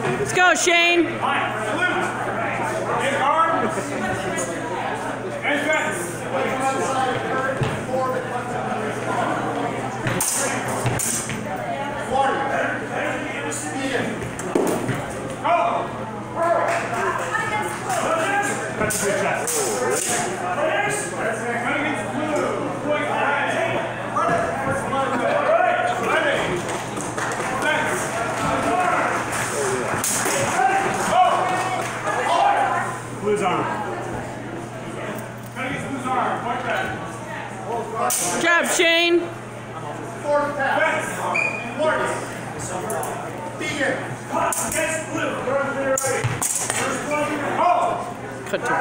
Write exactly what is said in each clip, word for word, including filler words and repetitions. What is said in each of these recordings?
Let's go, Shane. Blue's arm. Good job, Shane. Cut to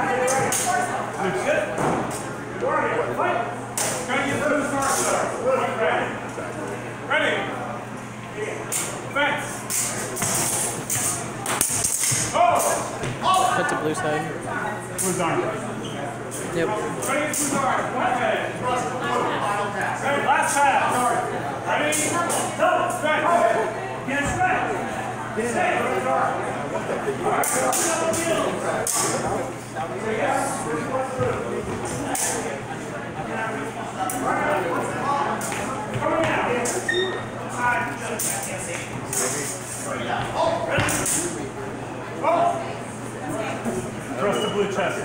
Ready? Fence. Cut to blue side. Blue's arm. Yep. Last pass. Ready? Go. Fence. Get back. Trust the blue chest.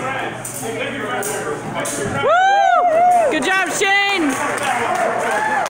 Woo! Good job, Shane.